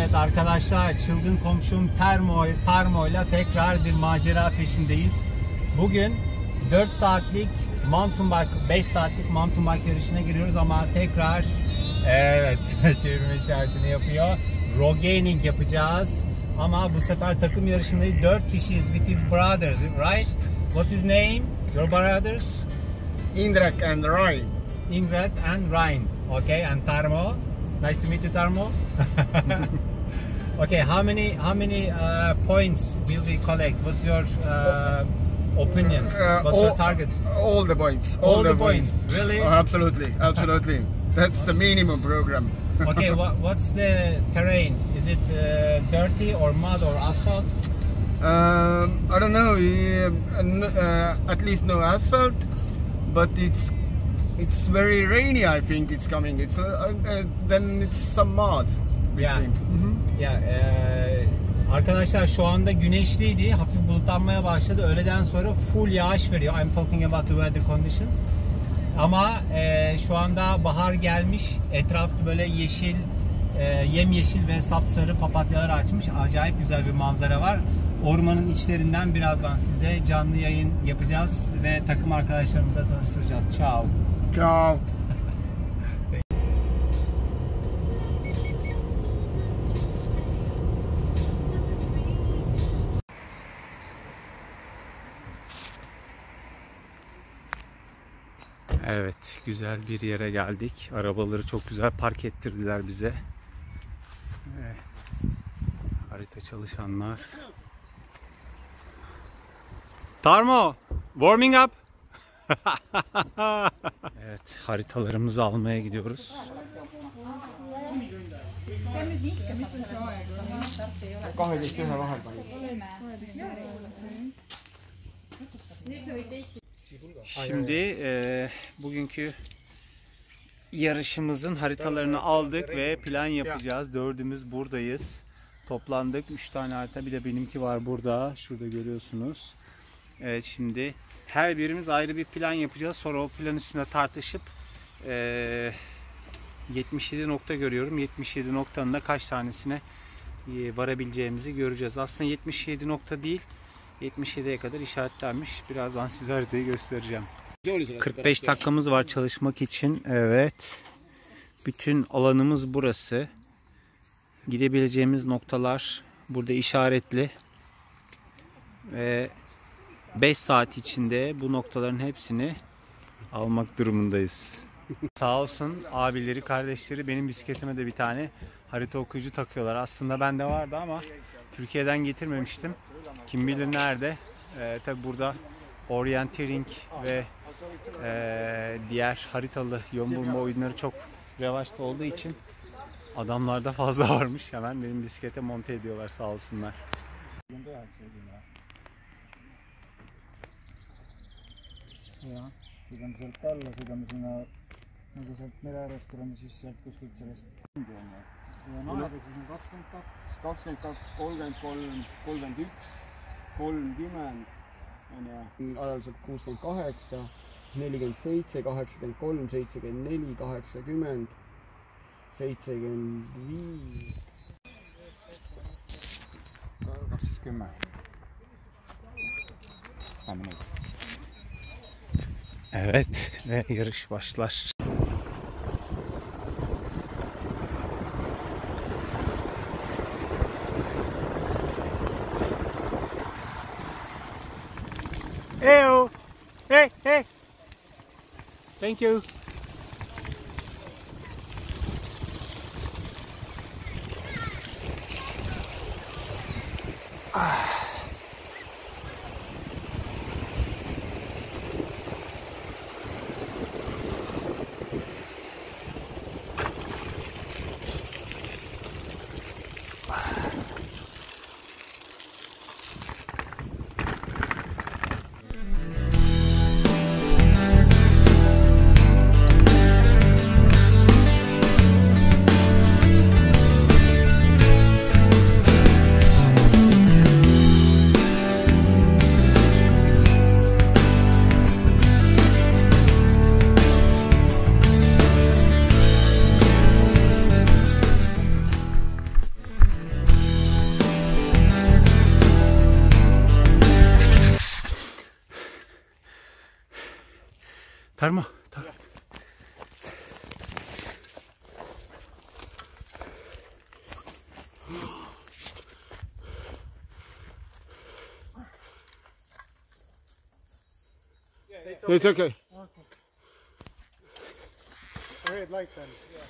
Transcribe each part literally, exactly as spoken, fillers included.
Evet arkadaşlar, çılgın komşum Termo, Termo'yla tekrar bir macera peşindeyiz. Bugün dört saatlik mountain bike, beş saatlik mountain bike yarışına giriyoruz ama tekrar evet çevirme işaretini yapıyor. Roganing yapacağız. Ama bu sefer takım yarışındayız. dört kişiyiz with his brothers, right? What's his name? Your brothers? Indrek and Ryan. Ingrid and Ryan. Okay, and Tarmo. Nice to meet you, Tarmo. Okay, how many how many uh, points will we collect? What's your uh, opinion? Uh, What's all, your target? All the points. All, all the, the points. points. Really? Oh, absolutely, absolutely. That's the minimum program. Okay, what, what's the terrain? Is it uh, dirty or mud or asphalt? Um, I don't know. Uh, at least no asphalt, but it's it's very rainy. I think it's coming. It's uh, uh, then it's some mud. Yeah. Mm-hmm. Yeah. Uh, arkadaşlar şu anda güneşliydi. Hafif bulutlanmaya başladı. Öğleden sonra full yağış veriyor. I'm talking about the weather conditions. Ama e, şu anda bahar gelmiş. Etrafta böyle yeşil, e, yemyeşil ve sapsarı papatyalar açmış. Acayip güzel bir manzara var. Ormanın içlerinden birazdan size canlı yayın yapacağız ve takım arkadaşlarımızla tanıştıracağız. Ciao. Ciao. Evet, güzel bir yere geldik. Arabaları çok güzel park ettirdiler bize. Evet. Harita çalışanlar. Tarmo, warming up. Evet, haritalarımızı almaya gidiyoruz. Şimdi e, bugünkü yarışımızın haritalarını aldık ve plan yapacağız. Dördümüz buradayız. Toplandık. Üç tane harita, bir de benimki var burada. Şurada görüyorsunuz. Evet, şimdi her birimiz ayrı bir plan yapacağız. Sonra o plan üstüne tartışıp e, yetmiş yedi nokta görüyorum. yetmiş yedi noktanın da kaç tanesine varabileceğimizi göreceğiz. Aslında yetmiş yedi nokta değil, yetmiş yediye kadar işaretlenmiş. Birazdan size haritayı göstereceğim. kırk beş dakikamız var çalışmak için. Evet. Bütün alanımız burası. Gidebileceğimiz noktalar burada işaretli. Ve beş saat içinde bu noktaların hepsini almak durumundayız. Sağ olsun abileri, kardeşleri benim bisikletime de bir tane harita okuyucu takıyorlar. Aslında bende vardı ama Türkiye'den getirmemiştim. Kim bilir nerede. Ee, tabi burada orienteering ve e, diğer haritalı yön bulma oyunları çok revaçta olduğu için adamlarda fazla varmış. Hemen benim bisiklete monte ediyorlar, sağ olsunlar. Ja, sõidame sealt alla, sõidame sinna nagu sealt mere äärest tuleme siis sealt kuskilt sellest ja nahaga siis on kakskümmend kaks, kakskümmend kaks, kolmkümmend kolm, kolmkümmend üks, kolmkümmend on ju, ajaliselt kuuskümmend kaheksa, nelikümmend seitse, kaheksakümmend kolm, seitsekümmend neli, kaheksakümmend, seitsekümmend viis, kakskümmend. Tamam. Evet ve yarış başlar. Heyo. Hey, hey. Thank you. Ah. Tarma. Tar It's okay. Okay. Red light then. Yeah.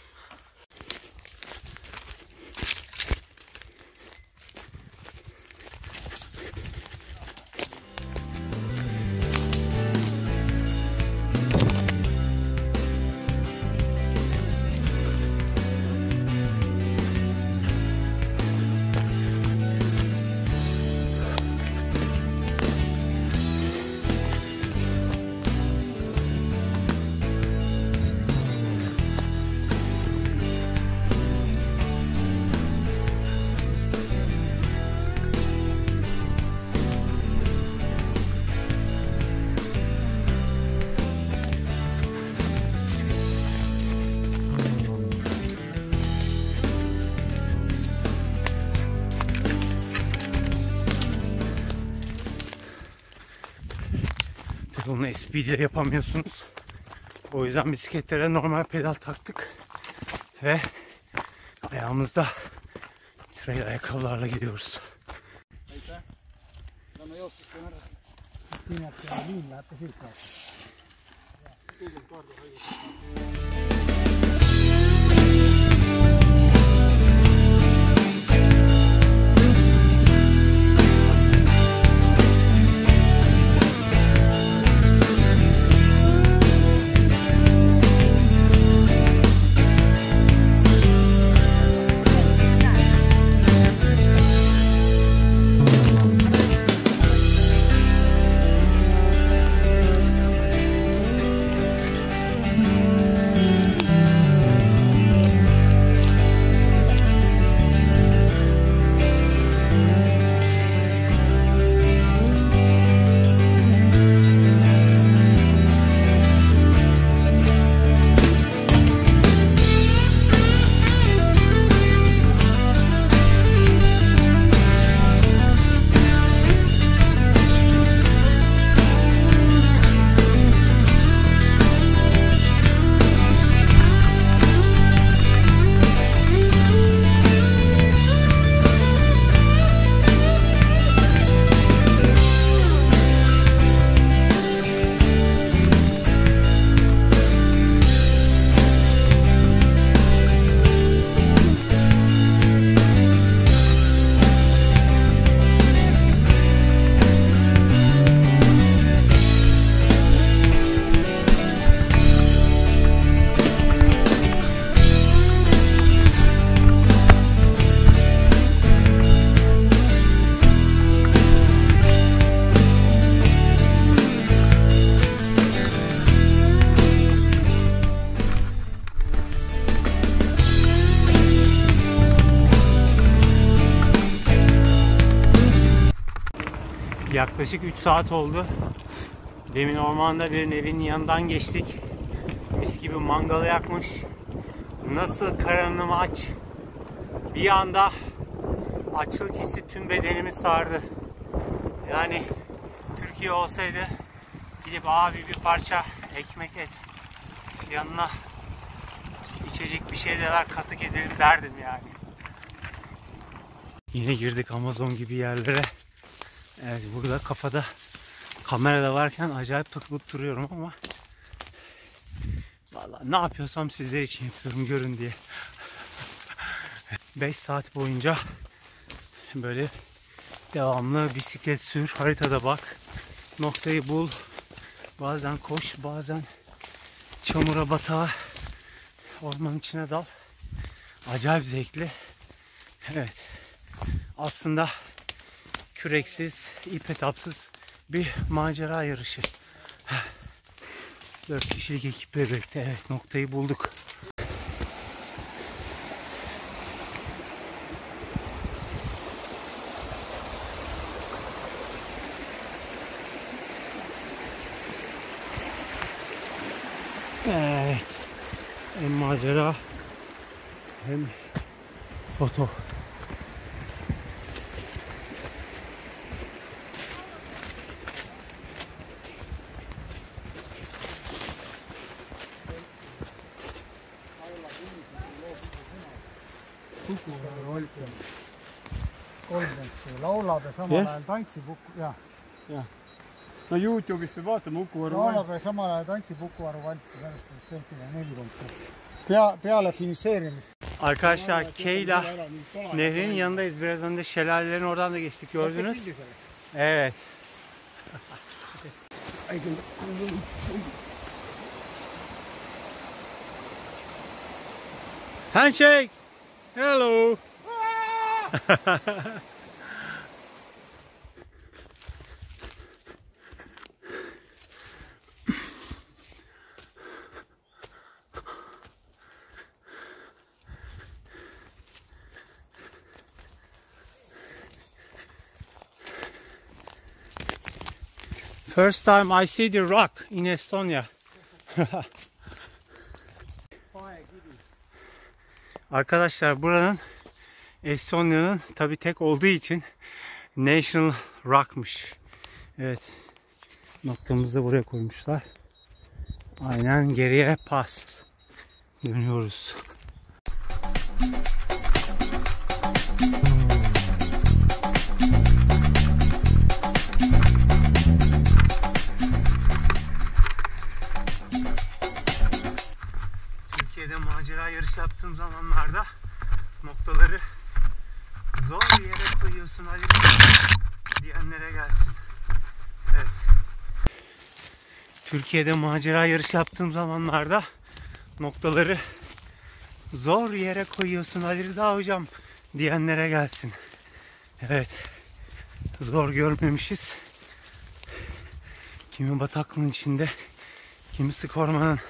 Bunu speed yapamıyorsunuz. O yüzden bisikletlere normal pedal taktık ve ayağımızda trail ayakkabılarla gidiyoruz. Yaklaşık üç saat oldu. Demin ormanda bir evin yanından geçtik. Mis gibi mangalı yakmış. Nasıl karnım aç. Bir anda açlık hissi tüm bedenimi sardı. Yani Türkiye olsaydı gidip abi bir parça ekmek et, yanına içecek bir şeyler katık edelim derdim yani. Yine girdik Amazon gibi yerlere. Evet, burada kafada kamerada varken acayip takılıp duruyorum ama vallahi ne yapıyorsam sizler için yapıyorum, görün diye. beş saat boyunca böyle devamlı bisiklet sür, haritada bak, noktayı bul, bazen koş, bazen çamura, batağa, ormanın içine dal. Acayip zevkli. Evet, aslında küreksiz, ip etapsız bir macera yarışı. dört kişilik ekiple birlikte evet, noktayı bulduk. Evet. Hem macera hem foto. Puku-Varu valtsja. kolm tantsi laulab ja samal Jah. ajal tantsib Uku, jah. jah. no Youtube'ist peab vaatama Uku-Varu laulab ja samal ajal tantsib Uku-Varu valtsja, sellest on seltsile neli punkti. Pea, peale finišeerimist. Arkadaşlar Keyla nehrin yanındayız. Biraz önce şelalelerin oradan da geçtik, gördünüz. Evet. Handshake. Hello. First time I see the rock in Estonia. Arkadaşlar buranın Estonya'nın tabi tek olduğu için National Rock'mış. Evet. Noktamızı da buraya koymuşlar. Aynen geriye pas. Dönüyoruz. Türkiye'de macera yarışı yaptığım zamanlarda noktaları zor yere koyuyorsun Ali diyenlere gelsin. Evet. Türkiye'de macera yarışı yaptığım zamanlarda noktaları zor yere koyuyorsun Ali Rıza hocam diyenlere gelsin. Evet. Zor görmemişiz. Kimi bataklığın içinde, kimi sık ormanın.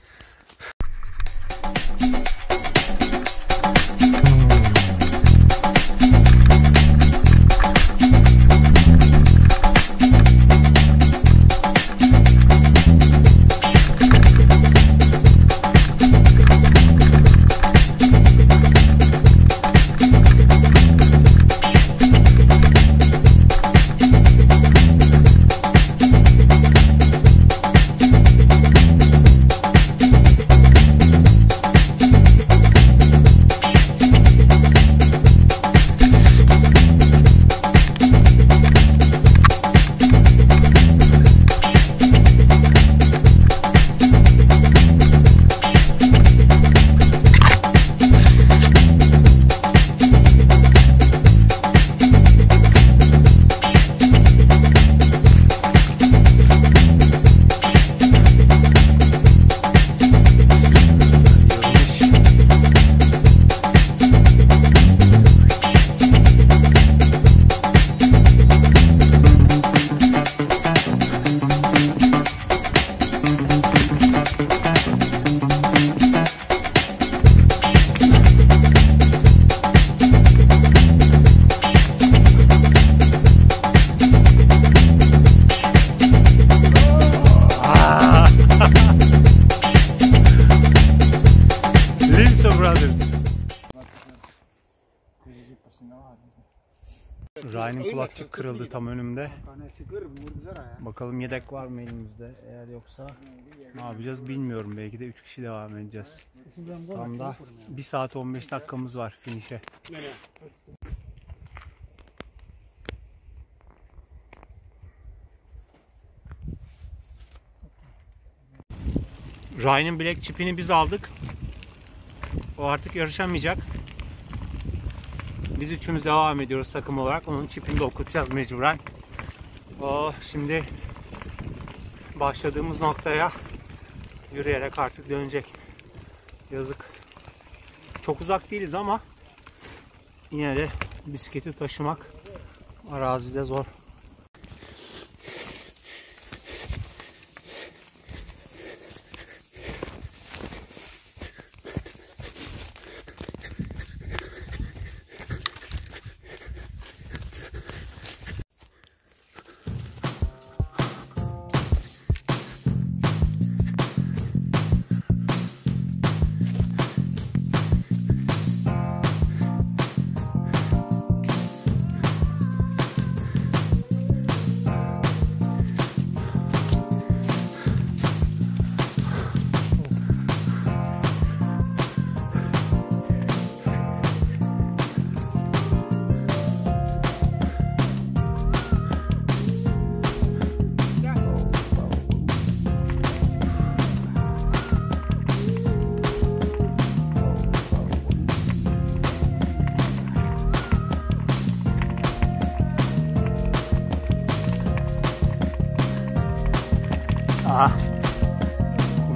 Ryan'ın kulakçık kırıldı tam önümde. Bakalım yedek var mı elimizde? Eğer yoksa ne yapacağız bilmiyorum. Belki de üç kişi devam edeceğiz. Tam da bir saat on beş dakikamız var finish'e. Ryan'ın black chip'ini biz aldık. O artık yarışamayacak. Biz üçümüz devam ediyoruz takım olarak. Onun çipini de okutacağız mecburen. O şimdi başladığımız noktaya yürüyerek artık dönecek. Yazık. Çok uzak değiliz ama yine de bisikleti taşımak arazide zor.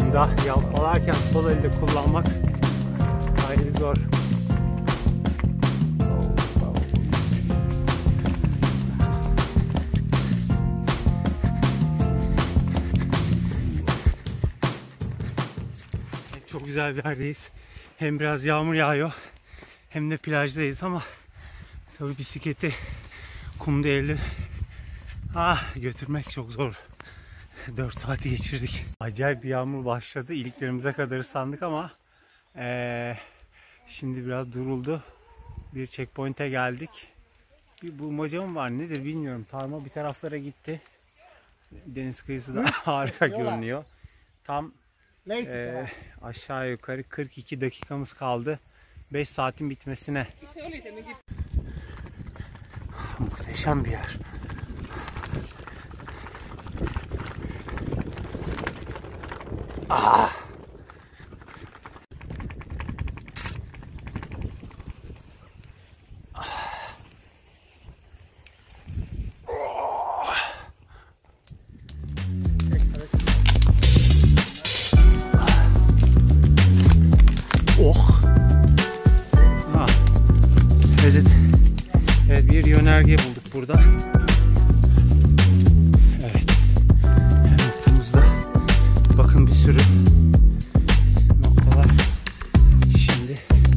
kumda yalpalarken sol elde kullanmak ayrı bir zor. Çok güzel bir yerdeyiz. Hem biraz yağmur yağıyor hem de plajdayız ama tabii bisikleti kumda elde ah, götürmek çok zor. dört saati geçirdik. Acayip bir yağmur başladı. İliklerimize kadar ıslandık ama ee, şimdi biraz duruldu. Bir checkpoint'e geldik. Bir bulmaca mı var nedir bilmiyorum. Tarma bir taraflara gitti. Deniz kıyısı da harika görünüyor. Tam ee, aşağı yukarı kırk iki dakikamız kaldı. beş saatin bitmesine. Muhteşem bir yer. Ah. Oh. Ah. Evet. Evet, bir yönerge bulduk burada. Evet. Noktamızda bakın bir sürü noktalar. Şimdi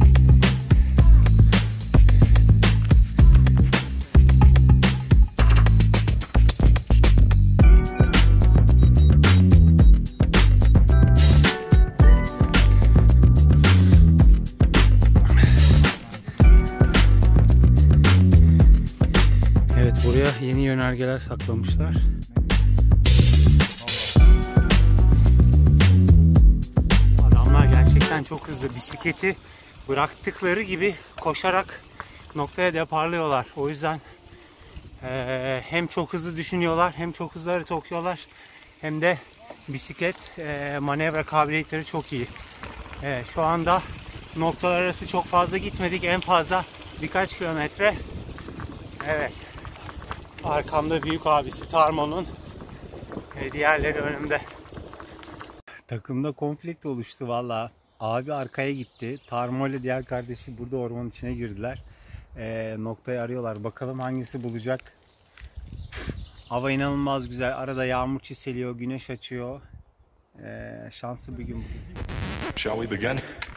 evet, buraya yeni yönergeler saklamışlar. Çok hızlı, bisikleti bıraktıkları gibi koşarak noktaya deparlıyorlar. O yüzden e, hem çok hızlı düşünüyorlar, hem çok hızlı harita okuyorlar, hem de bisiklet e, manevra kabiliyetleri çok iyi. E, şu anda noktalar arası çok fazla gitmedik, en fazla birkaç kilometre. Evet, arkamda büyük abisi Tarmo'nun, e, diğerleri önümde. Takımda konflikt oluştu vallahi. Abi arkaya gitti. Tarmo ile diğer kardeşi burada ormanın içine girdiler. Ee, noktayı arıyorlar. Bakalım hangisi bulacak. Hava inanılmaz güzel. Arada yağmur çiseliyor, güneş açıyor. Ee, şanslı bir gün bugün. Shall we begin?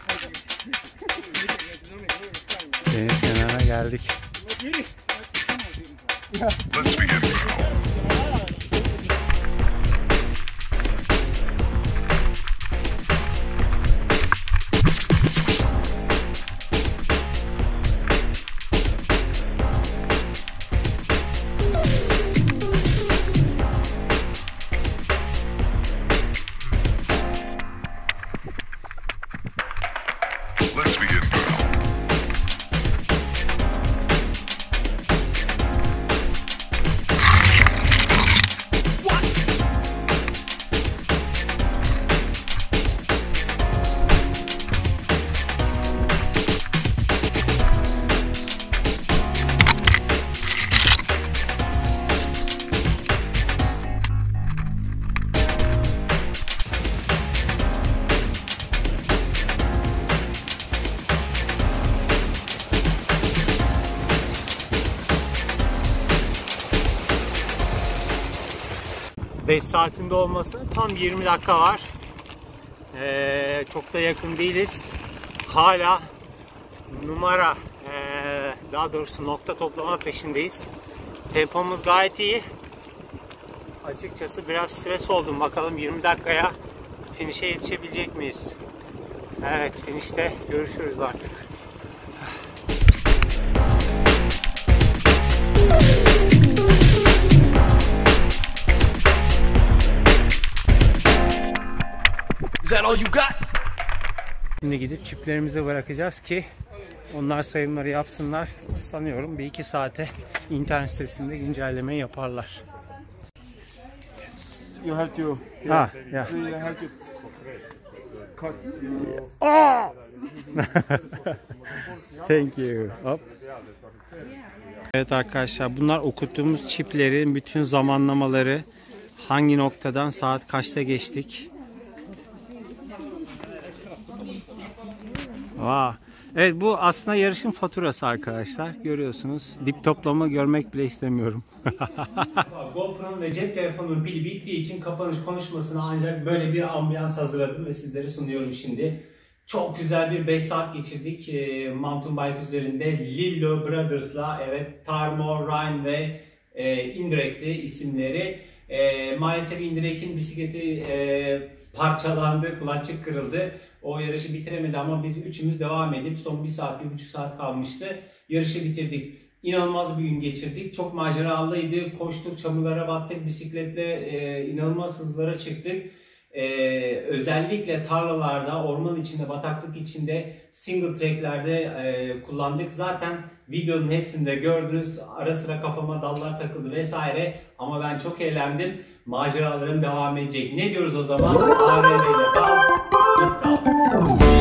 Deniz kenarına geldik. Let's begin. Let's begin. beş saatinde olması tam yirmi dakika var. Ee, çok da yakın değiliz. Hala numara, ee, daha doğrusu nokta toplama peşindeyiz. Tempomuz gayet iyi. Açıkçası biraz stres oldum. Bakalım yirmi dakikaya finish'e yetişebilecek miyiz? Evet, finish'te görüşürüz artık. Şimdi gidip çiplerimizi bırakacağız ki onlar sayımları yapsınlar. Sanıyorum bir iki saate internet sitesinde güncelleme yaparlar. You have to. Ha, yeah. You have to cut your... Oh! Thank you. Hop. Evet arkadaşlar, bunlar okuttuğumuz çiplerin bütün zamanlamaları, hangi noktadan saat kaçta geçtik. Vay. Evet, bu aslında yarışın faturası arkadaşlar. Görüyorsunuz. Dip toplama görmek bile istemiyorum. GoPro'nun ve cep telefonunun pili bittiği için kapanış konuşmasına ancak böyle bir ambiyans hazırladım ve sizlere sunuyorum şimdi. Çok güzel bir beş saat geçirdik e, mountain bike üzerinde Lillo Brothers'la. Evet, Tarmo, Ryan ve e, Indirect'li isimleri. E, maalesef Indirect'in bisikleti e, parçalandı, kulakçık kırıldı. O yarışı bitiremedi ama biz üçümüz devam edip son bir saat, bir buçuk saat kalmıştı. Yarışı bitirdik. İnanılmaz bir gün geçirdik. Çok maceralıydı. Koştuk, çamurlara battık, bisikletle e, inanılmaz hızlara çıktık. Ee, özellikle tarlalarda, orman içinde, bataklık içinde, single tracklerde e, kullandık. Zaten videonun hepsinde gördünüz. Ara sıra kafama dallar takıldı vesaire. Ama ben çok eğlendim. Maceralarım devam edecek. Ne diyoruz o zaman? A R V ile kal, git kal.